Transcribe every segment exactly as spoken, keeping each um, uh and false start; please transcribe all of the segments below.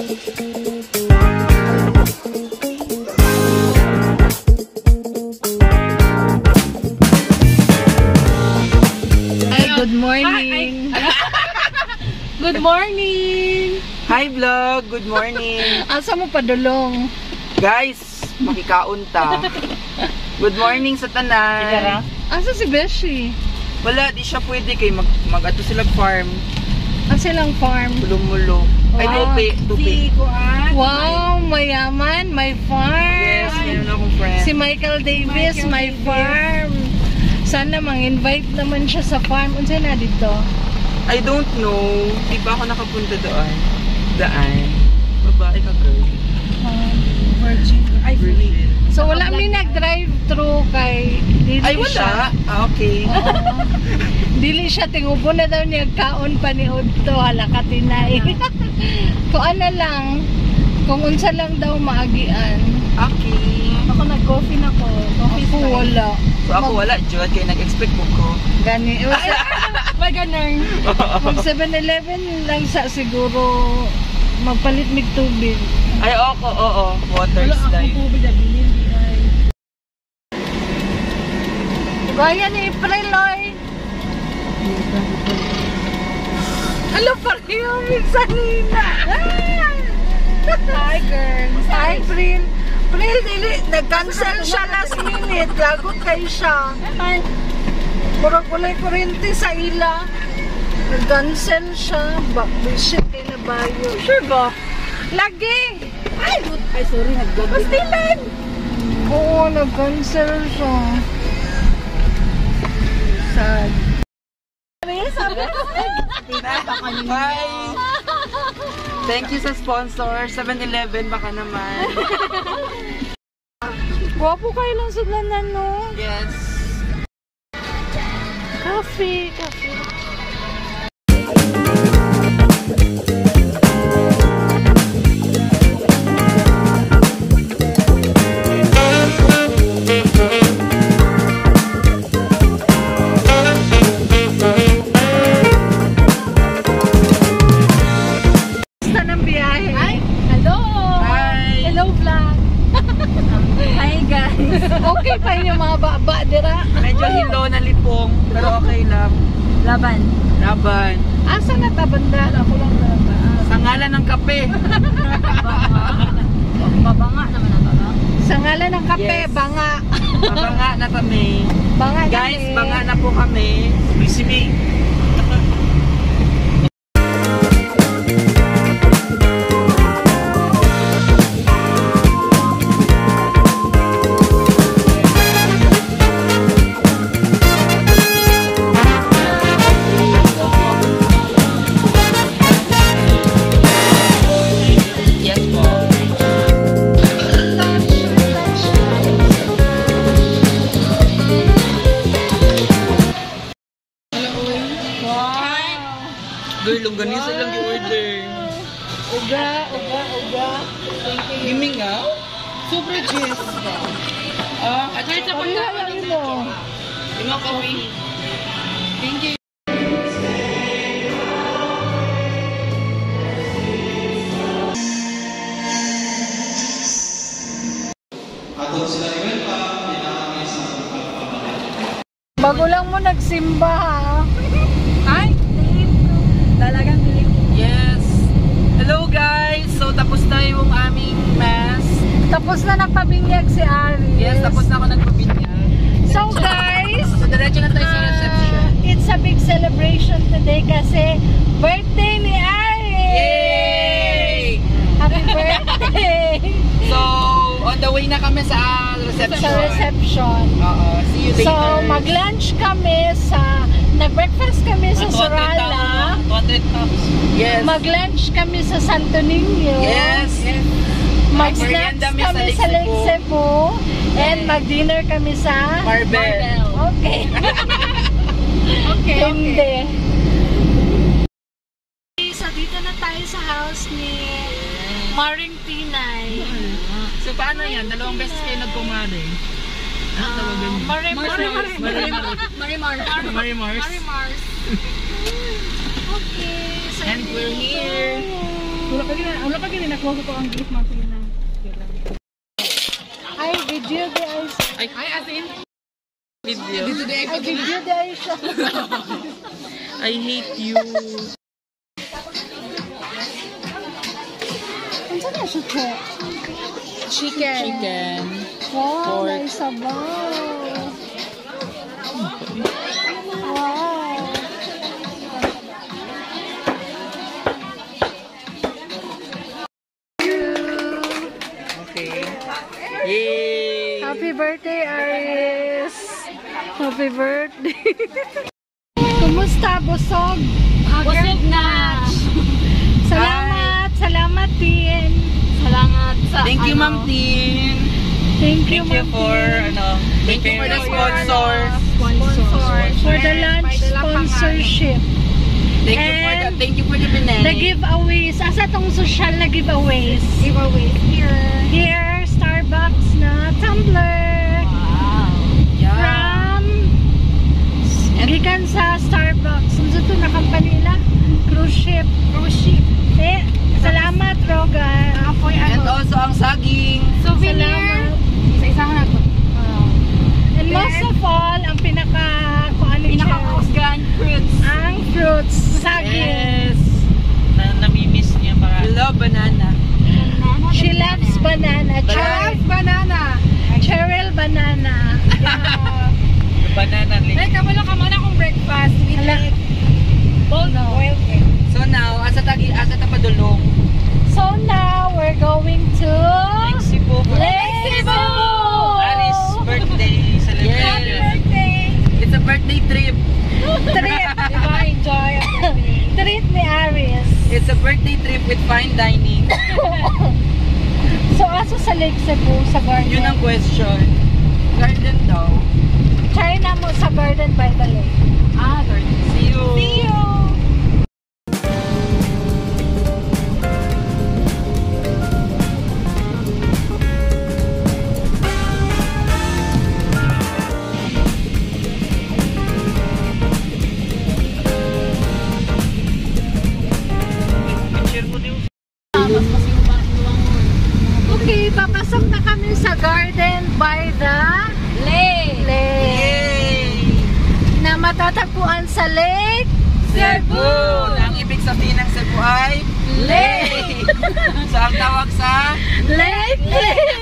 Good morning. Good morning. Hi vlog, good morning. Asa mo padulong? Guys, makikaon ta. Good morning sa tanan. Asa si Beshi? Wala, di siya pwede kay mag, mag ato sila farm. Asa silang farm? Mulong-mulong. Ay, Wow. tupi, tupi. Wow, mayaman, my farm. Yes, meron akong friend. Si Michael Davis, Michael my Davis. farm. Sana mang-invite naman siya sa farm. Unsa na dito? I don't know. Di ba ako nakapunta doon? Daan. Babae ka, girl. Virgin. Ay, Virgin. So wala mi nag-drive through kay dili Ay, siya. wala. Ah, okay. Oo. Dili siya tingubo na daw niya kaon pa ni Udto hala katinay. Kung ano lang, kung unsa lang daw maagian. Okay. Ako nag-coffee na ko. Coffee Ako time. wala. So ako wala, Jod. Kaya nag-expect mo ko. Gani. May ganun. Mag seven eleven lang sa siguro magpalit mig tubig. Ay, oo, oo. Water Wala ako slide. tubig na bilhin. Gaya ni Preloy. Hello, pareho minsan nina. Hi, girls. Hi, Pril. Pril, dili, nag-cancel siya last minute. Lagot kayo siya. Hi. Puro kulay kurente sa ila. Nag-cancel siya. Bak, bullshit kayo na bayo. Sure ba? Lagi! Ay, good. Ay, sorry. Nag-vlog. Pastilan! Oo, nag-cancel siya. Sad. Bye! Thank you sa sponsor. seven eleven baka naman. Guwapo kayo lang sa lanan, no? Yes. Coffee, coffee. Basta ng biyahe. Hi. Hello. Hi! Hello, vlog. Hi, guys. Okay pa yun yung mga baba, dira. Medyo hilo na lipong, pero okay lang. Laban. Laban. Asa na tabanda? Ako lang laban. Sa ngalan ng kape. Babanga naman ang baba. Sa ngalan ng kape, Yes. banga. Banga na kami. Banga Guys, kami. banga na po kami. Si May. Yes po. Girl, ang ganyan silang i-order. Uga, uga, uga. Thank you. Giming nga? Super cheese. Ah, at Kahit sa pagkakalin mo. Lima coffee. Thank you. Bago lang mo nagsimba, ha? Hi. Talagang bilhin. Yes. Hello guys. So tapos na yung aming mass. Tapos na nagpabinyag si Aris. Yes, tapos na ako nagpabinyag. So guys, So diretso na tayo sa reception. uh, it's a big celebration today kasi birthday ni Aris! Yay! Happy birthday! So, on the way na kami sa reception. Sa reception. Oo, see you later. So, mag-lunch kami sa, nag-breakfast kami sa Sorala. two hundred pounds. Yes. Mag-lunch kami sa Santo Niño. Yes. Mag-snacks Merienda kami sa Lake Cebu. And mag-dinner kami sa Marbel. Okay. Okay, Hindi. So, dito na tayo sa house ni Maring Tinay. So, paano yan? Dalawang beses kayo nagkumari. Ano tawagan niyo? Maring Marimar. Marimar. Marimar. Marimars. Marimars. Okay. So, And we're here. Wala Lagi na, ulo ka gini nakuha ko ang gift mga na. Ay, video di ay. Ay, ay, as in? Video. Ay, video di ay siya. I hate you. Ano na siya po? Chicken. Chicken. Wow, Pork. may sabaw. Wow. Okay. Yay! Happy birthday, Aris! Happy birthday! Kumusta, busog? Busog na. Salamat! Salamat din! Salamat sa Thank you, Ma'am Tin. Thank you, Thank you Ma'am for, Tin. ano, thank you for the sponsors. sponsors. For the lunch sponsorship. Thank you for the, And thank you for the binay. The giveaways. Asa tong social na giveaways? Giveaway here. Here, Starbucks na tumbler. Wow. Yeah. From gikan sa Starbucks. Ano to na company nila? Cruise ship. Cruise ship. Eh, salamat, Rogan. Apoy And ano. also ang saging. Souvenir. Salamat. Isa-isa na to. And most of all, ang pinaka kung ano siya, Pinaka-kausgan fruits. ang fruits, saging. Yes. Na namimiss niya para. I love banana. She loves banana. Banana. Cheryl, banana. Cheryl banana. The banana leaf. Ay, kamala ka man akong breakfast. With Hala. like boiled No. boiled egg. So now, asa tagi asa ta padulong. So now, we're going to Lake Cebu. Lake Cebu! Aris birthday celebration. Happy birthday. It's a birthday trip. Treat. Diba, enjoy ang birthday. Treat ni Aris. It's a birthday trip with fine dining. So, aso sa Lake Cebu, sa garden. Yun ang question. Garden daw. Try na mo sa garden by the lake. Ah, garden. See you. See you! Picture ko din. Okay, papasok na kami sa garden by the Lake. lake. Yay! Na matatagpuan sa lake Cebu! Ang ibig sabihin ng Cebu ay Lake. So ang tawag sa Lake Lake.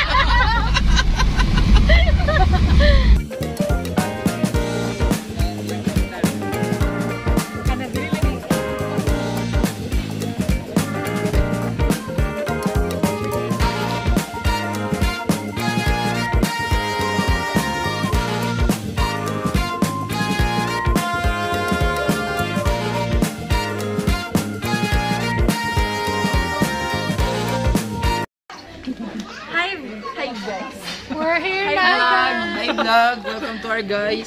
Hi, hi guys. We're here Hi, na. vlog. Hi vlog! Welcome to our guys!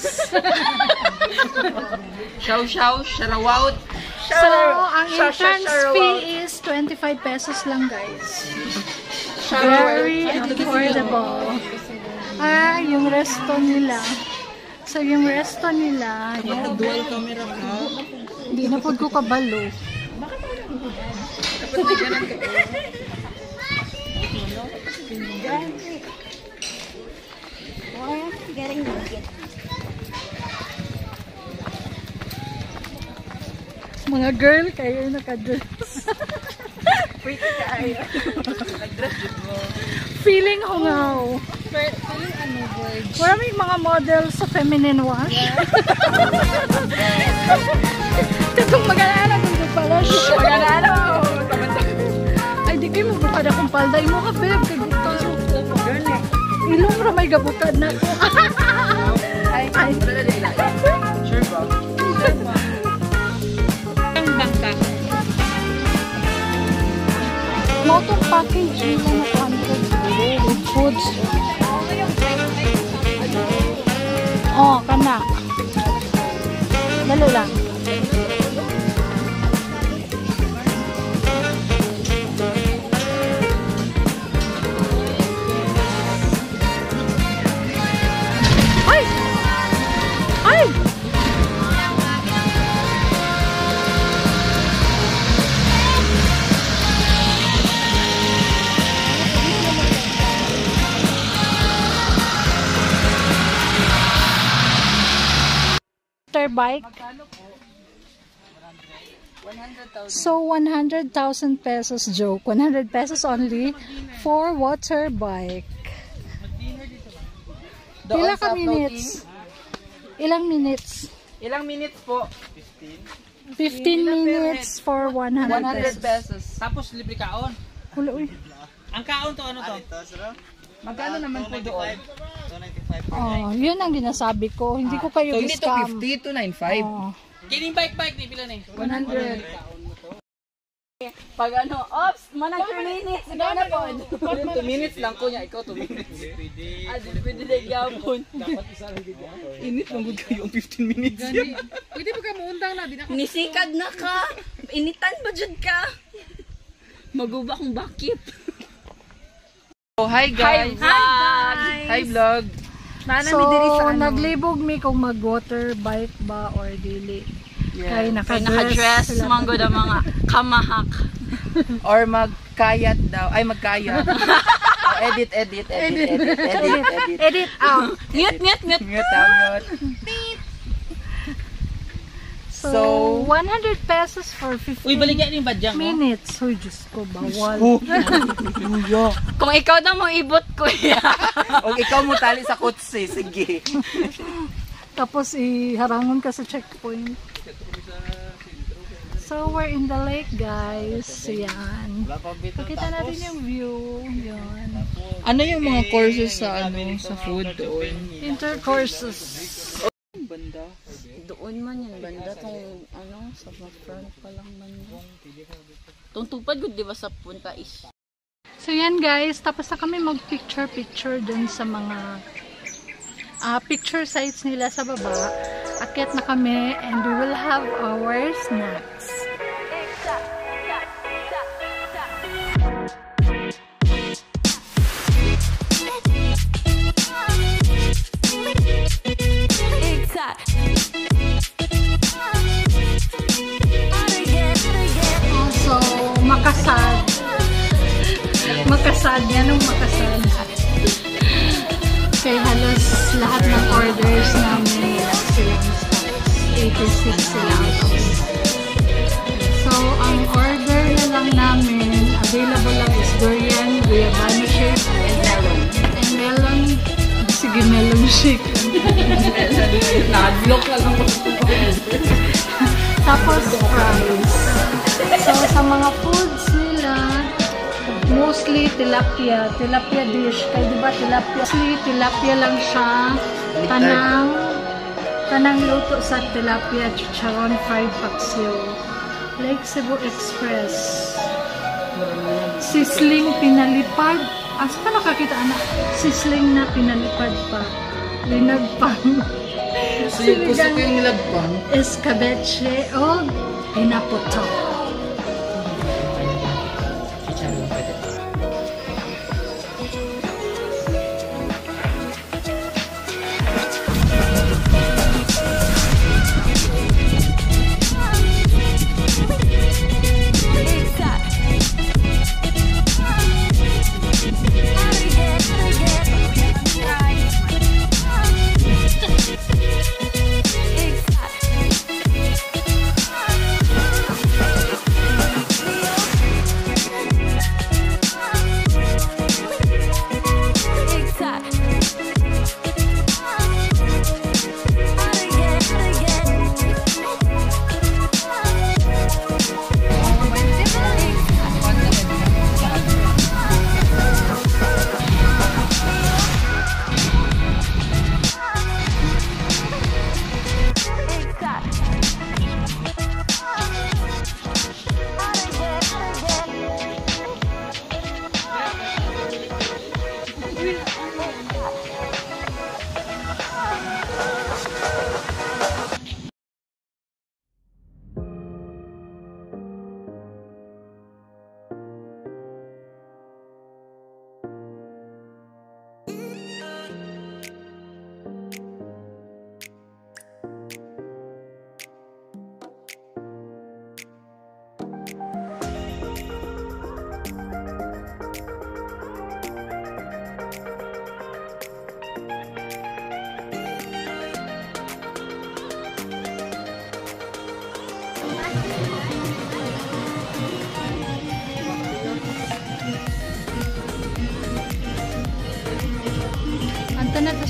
Show show! Sharawout! So, ang Sha- sha- entrance sharawout. fee is twenty-five pesos lang, guys. Very affordable. Ah, yung resto nila. So, yung resto nila, yan. Dual camera ka. Hindi na po ko kabalo. Dapat di ganun ka. Mga girl, kayo naka-dress. Wait ka ay. Nag-dress yun mo. Feeling hungaw. Maraming mga models sa feminine wash. Itong mag-alala kung pala siya. Mag-alala mo. Ay, di kayo magbukad akong palda. Imo ka, babe. Kay bukad. Ilong ra may gabukad na ko. Ay, ay. Sure ba? Ang bangka. Mo itong package nila na one hundred with foods. Oh, kana. Dali lang. Ay! Ay! bike? So, one hundred thousand pesos joke. one hundred pesos only for water bike. Pila ka minutes? Ilang minutes? Ilang minutes po? fifteen minutes for one hundred pesos. pesos. Tapos libre kaon. Wala, uy. Ang kaon to ano to? Magkano naman po doon? Oh, yun ang ginasabi ko. Hindi ko kayo So, hindi to scam. fifty to ninety-five. Oh. Kining bike bike ni pila ni? one hundred. Pag ano, ops, manang two minutes. Ikaw na po. two minutes lang ko niya. Ikaw two minutes. Ah, di pwede na gyapon. Init lang gud kayo ang fifteen minutes. Pwede ba ka muundang na? Di na Nisikad na ka. Initan ba jud ka? Maguba kong bakit. Oh, hi guys. Hi, Hi vlog. So, naglibog mi kung mag-water bike ba or dili. Kay Kay naka-dress. naka-dress, sila. manggo na mga kamahak. Or magkayat daw. Ay, magkayat. Oh, edit, edit, edit, edit, edit, edit. Edit out. Mute, mute, mute. Mute, ah, mute. So, So, one hundred pesos for Uy, fifteen baligyan ni badyang mo. minutes. Uy, Diyos ko, bawal. Oh, Luya. Kung ikaw daw mong ibot ko ya. O ikaw mo tali sa kutsi. Sige. Tapos, iharangon ka sa checkpoint. So, we're in the lake, guys. Yan. Pakita natin yung view. Yan. Ano yung mga courses sa ano sa food doon? Intercourses. Banda. Doon man yan, banda. Tong, ano, sa front pa lang banda. Tong tupad ko, di ba sa punta is. So, yan, guys. Tapos na kami mag-picture-picture dun sa mga uh, picture sites nila sa baba. Akyat na kami and we will have our snacks. Also, makasad. Makasad. Yan ang makasad. Kaya halos lahat ng orders namin wala silang stocks. eighty-six sila out of stock. So, ang order na lang namin, available lang is durian, guyabano shake, and melon. And melon, sige melon shake. Nag-lock lang ako. Tapos fries. So, sa mga foods nila, mostly tilapia. Tilapia dish. Kaya diba tilapia? Mostly tilapia lang siya. Tanang, tanang luto sa tilapia, chicharon, fried paksiw. Lake Cebu Express. Sisling pinalipad. Asa pa nakakita anak? Sisling na pinalipad pa. Linag pa. So yung puso ko yung nilagpang. Escabeche o pinaputok.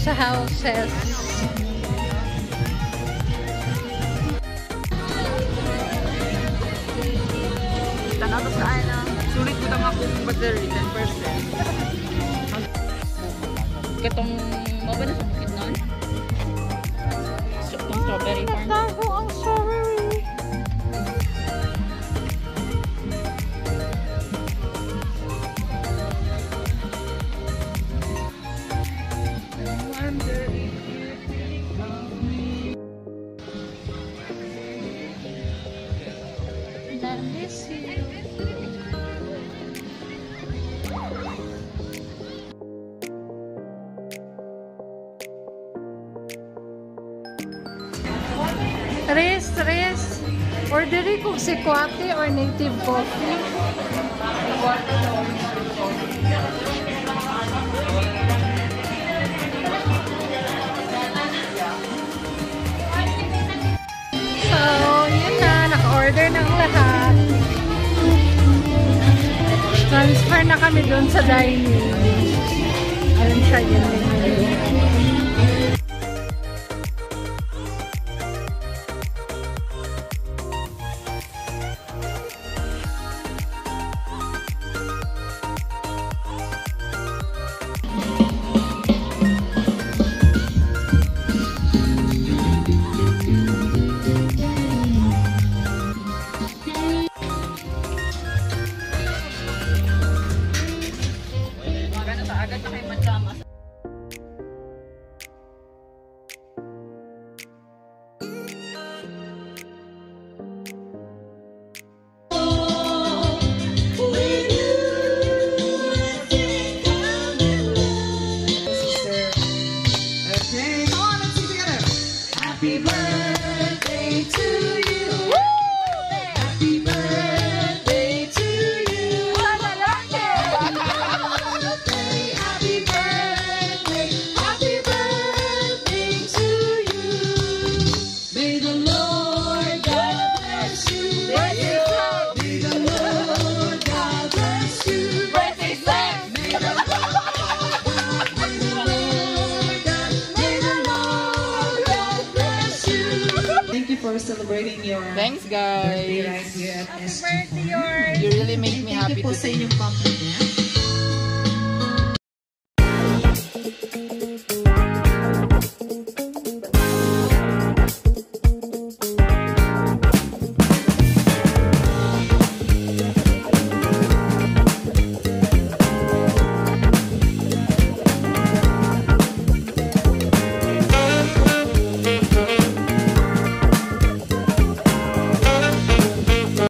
sa houses. Tanaw to sa ano. Sulit ko tama kung battery, ten percent. Katong, maba na sa bukid nun? So, itong strawberry farm. Tago ang strawberry. Tres, tres. Orderi kong si Kwate or native coffee. So, yun na. Naka-order ng lahat. Transfer na kami doon sa dining. Ayun siya yun. Agad na kayo mansama. Happy birthday to you. Happy birthday to you. Happy birthday, happy birthday to you. May the Lord God bless you. May the Lord God bless you. Birthday sex. May the Lord God, may the Lord God, may the Lord God bless you. Thank you for celebrating your Thanks birthday guys. right here at S G. You really make me Thank happy you po sa today. inyong compliment.